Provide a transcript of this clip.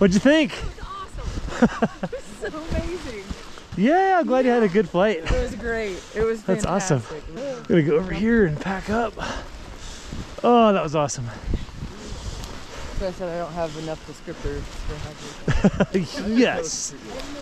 What'd you think? It was awesome. It was so amazing. Yeah, I'm glad you had a good flight. It was great. It was That's fantastic. awesome. I'm gonna go over here and pack up. Oh, that was awesome. So I said I don't have enough descriptors for how to. Yes.